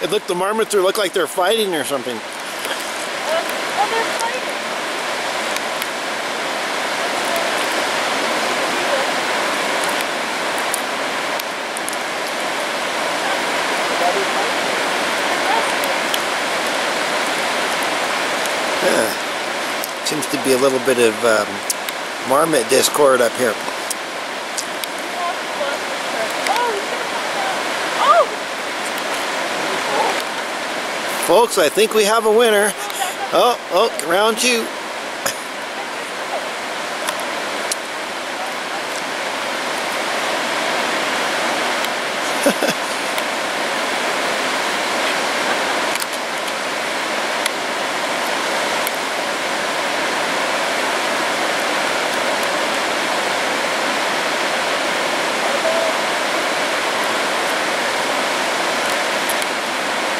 It looked, the marmots look like they're fighting or something. Oh, they're fighting. Seems to be a little bit of marmot discord up here. Folks, I think we have a winner. Oh, around you.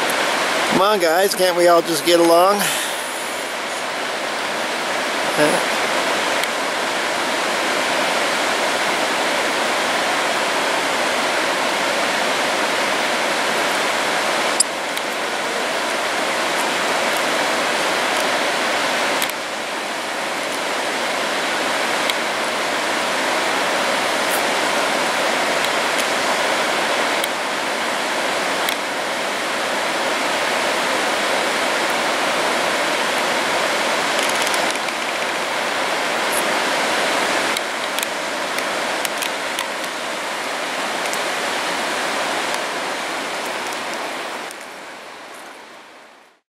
Come on, guys, can't we all just get along?